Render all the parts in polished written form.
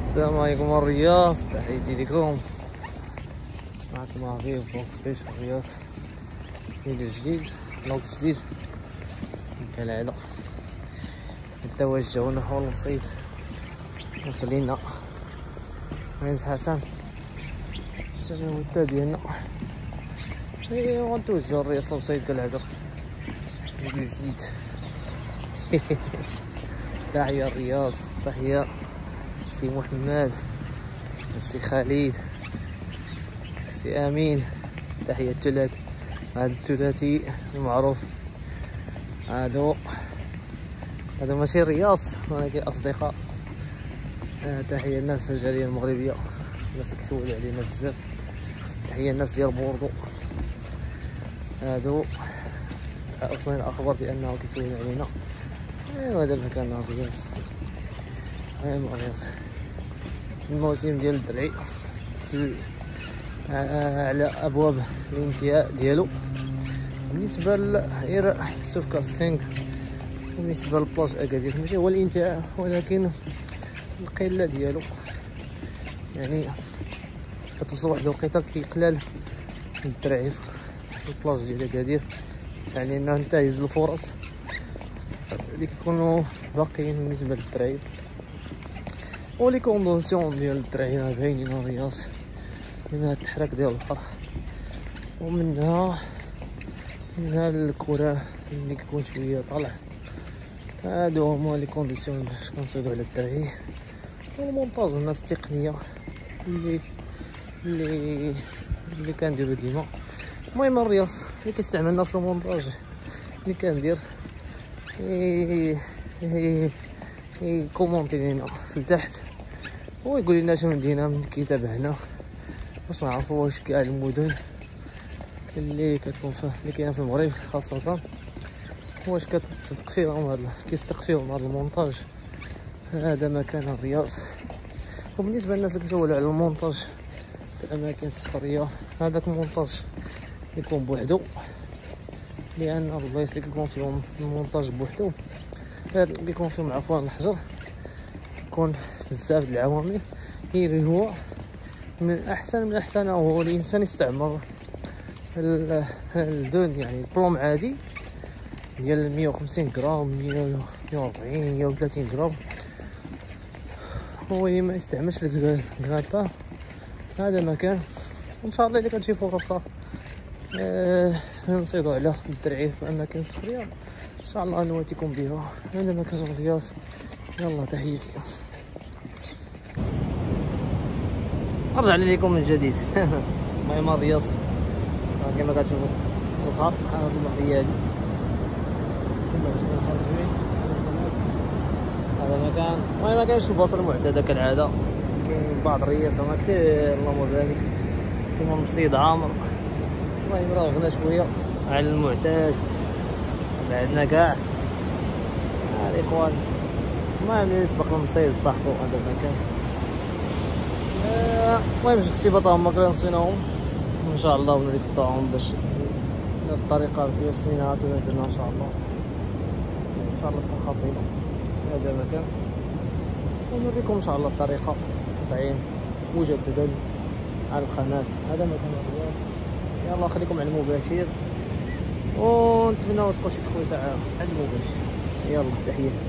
السلام عليكم الرياض، تحياتي لكم. معكم عفيف بوكيش الرياض، فيديو جديد، فلوق جديد كالعادة. نتوجهو نحو المصيد وخلينا عز حسن المدة ديالنا غنتوجهو الرياض للمصيد كالعادة. فيديو جديد. تحية الرياض، تحية السي محمد، السي خالد، السي امين، تحية الثلاث. هذا الثلاثي المعروف، هادو ماشي رياض ولكن اصدقاء. تحية الناس الجالية المغربية، الناس اللي كيسولوا علينا بزاف. تحية الناس ديال بوردو، هادو اصلا الاخبار بانه كيسولوا علينا. ايوا هذا المكان رياض، رياض الموسم ديال الدرعي على ابواب الانتهاء ديالو. بالنسبه لغير السوف كاستينغ، بالنسبه للبلاج اكادير ماشي هو الانتهاء ولكن القله ديالو، يعني كتوصل واحد الوقيته كيقلال الدرعي في البلاج ديال اكادير، يعني انه انتهز الفرص اللي كيكونوا باقيين بالنسبه للدرعي. ولي كونديسيون ديال الدرعي باينين الرياض، منها التحرك ديال البحر ومنها الكرة اللي كيكون شويه طالع. هادو هما لي كونديسيون باش كنصيدو على الدرعي. والمونتاج والناس التقنيه اللي كنديرو ديما. المهم الرياض اللي كيستعملنا في المونتاج اللي كندير كومونتي لينا في التحت ويقول لنا شنو مدينه من كيتابعنا باش نعرفوا واش كاع المدن اللي كتكون اللي كاينه في المغرب خاصه واش كتصدق فيهم كيصدق فيهم هذا المونتاج. هذا مكان الرياض. وبالنسبه للناس اللي كيسولوا على المونتاج في الاماكن الصخريه، هذاك المونتاج يكون بوحدو، لان البلايص اللي كيكون فيهم المونتاج بوحدو كيكون فيهم عفوا الحجر، كيكون بزاف د العوامل. اللي هو من احسن هو الانسان يستعمر الدون، يعني البلوم عادي ديال 150 غرام 140 130 غرام، هو ما يستعملش الكرابا. هذا مكان ان شاء الله اذا كانت شي فرصه نصيدو على الدرعي في اماكن صخريه ان شاء الله نواتيكم بها. هذا مكان الرياض. يلا تحياتي، رجعنا لكم من جديد. المهم الرياض كما كتشوفوا البحر، هذه البحريه هذه هذا مكان. المهم ما كاينش البلاصه المعتاده كالعاده، كاين بعض الرياض ما كثير اللهم بارك، كيما المصيد عامر. المهم راه غنى شويه على المعتاد بعدنا كاع الاخوان. المهم اللي سبق المصيد بصحتو هذا المكان. المهم جوج كتيبات هما كنصيناهم ان شاء الله ونريكطاهم باش بنفس الطريقه في الصينعه كما درنا ان شاء الله. ان شاء الله تكون حصيله. هذا مكان ونوريكم ان شاء الله الطريقه تطعيم مجددا على القناه. هذا مكان الرياض. يلا خليكم على المباشر ونتمنى تكون شي خويا على المباشر. يلا تحياتي.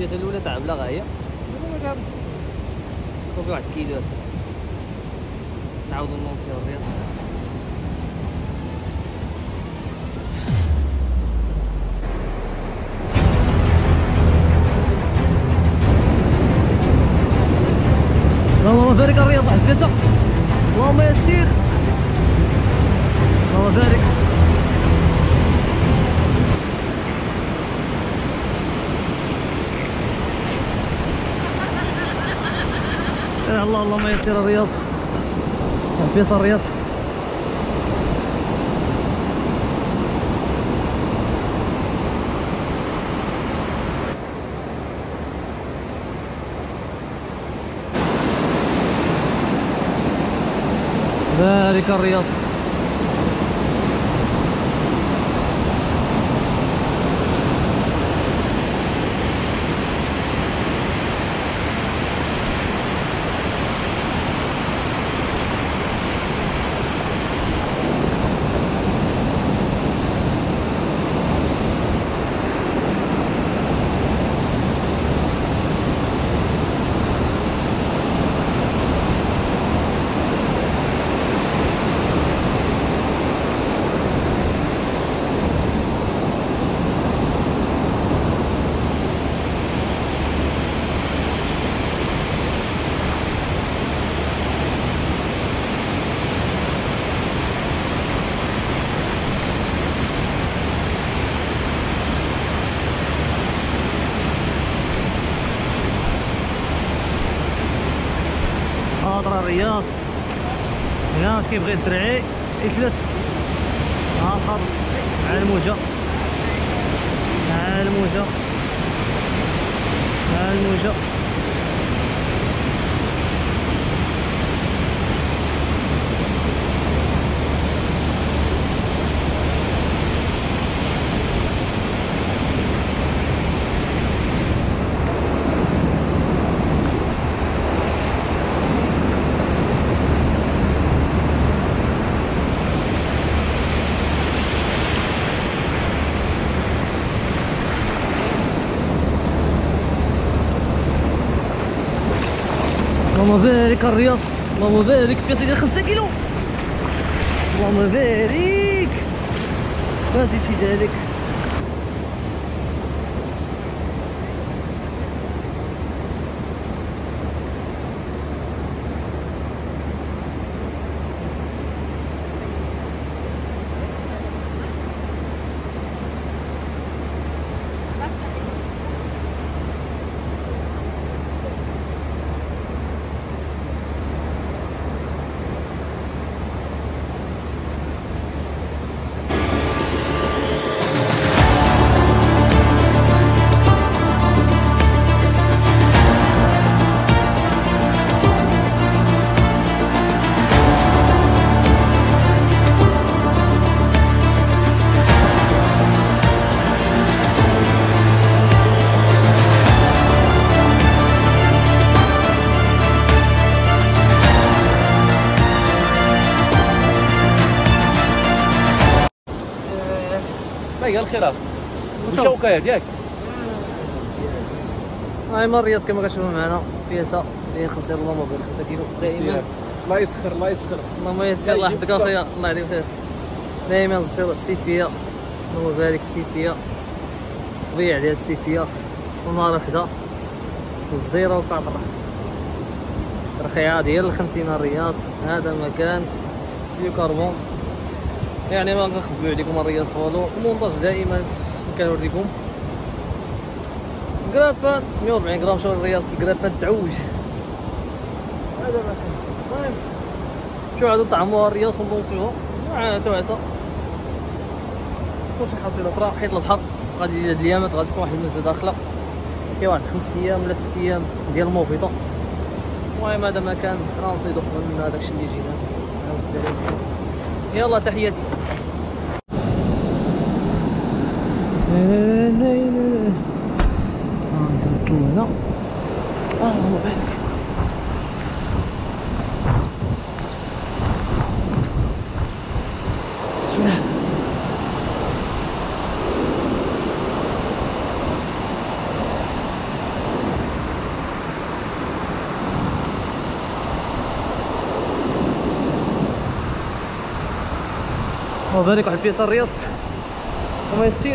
البياسه الاولى تاع بلا غايه وفي واحد كيلو نعاودو نوصيو الرياس. اللهم بارك الرياض واحد البياسه، اللهم يسير، اللهم بارك. سمع الله، اللهم يسير الرياض البياسه الرياض. بارك الرياض. حاضر الرياض، الناس كيبغي الدرعي يسلت. ها الخط مع الموجة، مع الموجة، مع الموجة. اللهم بارك الرياض، اللهم بارك. بياسه ديال 5 كيلو، اللهم بارك. ما زيدتي ذلك. هي الخلاف وشوكه ياك. هاي ما الرياض كما كتشوفوا معنا بياسه اللي 5 اللهم بارك 5 كيلو دائما. الله يسخر الله يسخر. اللهم يسر، الله يحفظك اخويا، الله يعطيك الخير. دائما السيبيه، اللهم بارك. السيبيه الصبيع ديال السيبيه، السناره وحده، الزيره وكاطره، رخيعه ديال 50 الرياض. هذا مكان فيه كربون، يعني ما كنخبيو عليكم الرياض والو. المونتاج دائما كنوريكم. كرابان 140 غرام. شوف الرياض الكرابان تعوج. هذا مكان المهم شو عاد طعموها الرياض ونوصيوها مع عسى وشي حصيله اخرى حيت البحر. غادي هاد الايامات غادي تكون واحد المزه داخله، كاين واحد 5 ايام ولا 6 ايام ديال الموفيطه. المهم هذا مكان رانصيدو من هذاك الشيء اللي جينا. يلا تحياتي. نتركو هنا. الله يبارك. بسم الله. اللهم بارك. واحد البياسه الرياض وما يسير.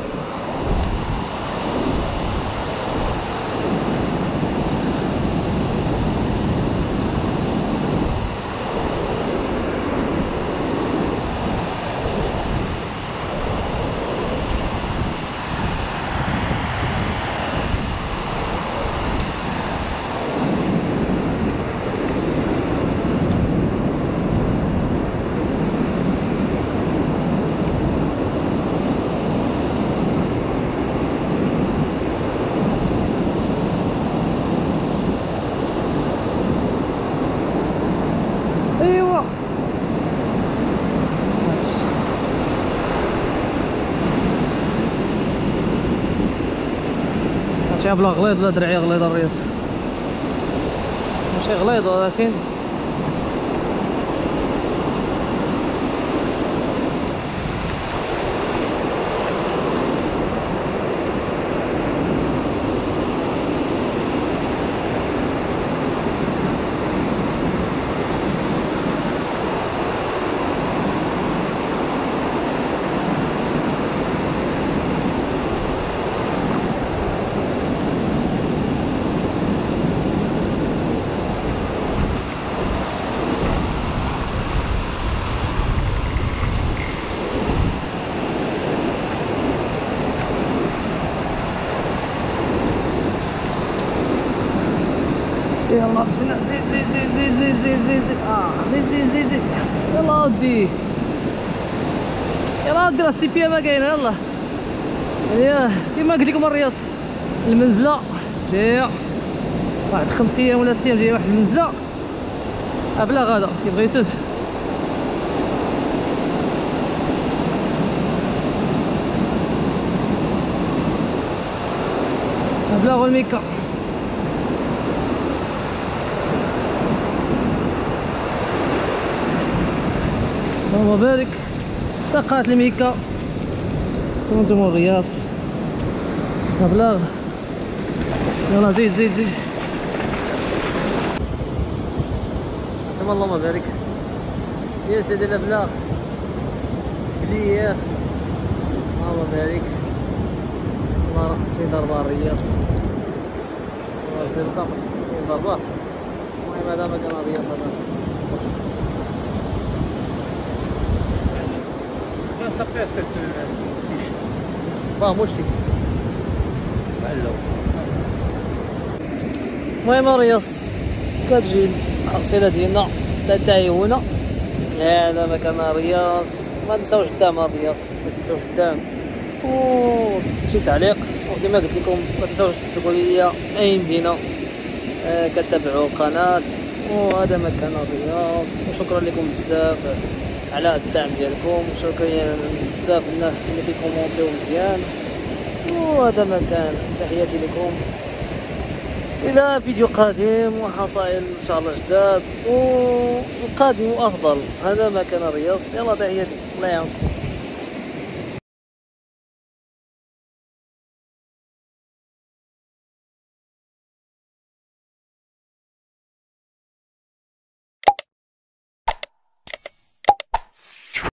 ماشي بلا غليظ لا درعي غليظ الرياس، ماشي غليظ ولكن يلا بسم الله. زيد زيد زيد زيد زيد زيد زيد زيد زيد زيد زيد زيد. يلا ودي يلا ودي. راه السي بي ما كاينه. يلا ياه كيما قلت لكم الرياض المنزله جايه واحد 5 ايام ولا 6 ايام جايه واحد المنزله بلا غدا كيبغي يسوس. بلا غير الميكا. اللهم بارك. دقات الميكا وانتم الرياض مبلغ. يلا زيد زيد زيد. انتم اللهم بارك يا سيدي الابلاغ بليه. اللهم بارك. السمارة شي ضربة الرياض السمارة سيرطة ضربة. المهم هذا مكان الرياض هذا. مشي المهم الرياض كتجي الحصيلة ديالنا تاعي هنا. هذا مكان الرياض. ما تنساوش الدعم الرياض، ما تنساوش الدعم وشي تعليق. وكما قلت لكم ما تنساوش تكتبوا لي اي مدينة كتابعوا القناة. وهذا مكان الرياض. وشكرا لكم بزاف على الدعم ديالكم. وشكرا بزاف الناس اللي كيكومونتيو مزيان. وهذا مكان. تحياتي لكم الى فيديو قادم وحصائل ان شاء الله جداد وقادم وافضل. هذا مكان الرياض. يلا تحياتي الله يعاونكم.